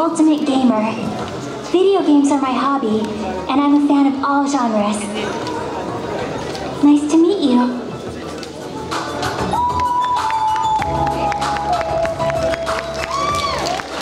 ultimate gamer. Video games are my hobby, and I'm a fan of all genres. Nice to meet you.